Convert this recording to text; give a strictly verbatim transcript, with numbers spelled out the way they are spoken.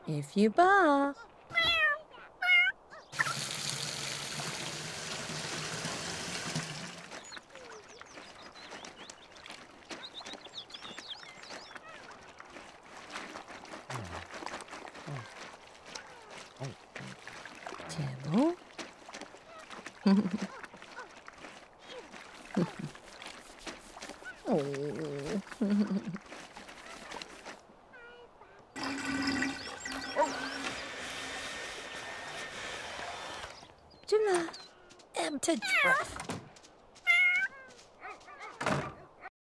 If you bark. Tibble. Oh. Jimla, empty breath.